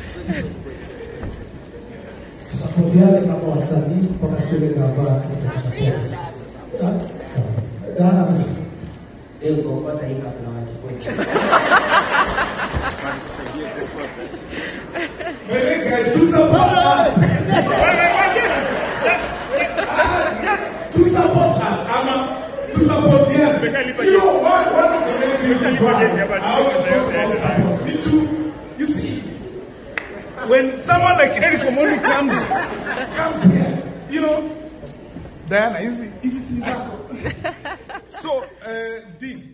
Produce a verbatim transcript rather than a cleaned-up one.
Tusapotiane kama wasanii mpaka siku ile ngapa tutachapia. Sawa? Dana mzee. Leo ukopata hii kabla wachukue. Hey guys, to support us. To support us. Ama to support you. You know, one, one of the main reasons why I always talk about support. Me too. You see, when someone like Eric Omondi comes, comes here, you know, Diana, easy, easy, easy. So, uh, Dean.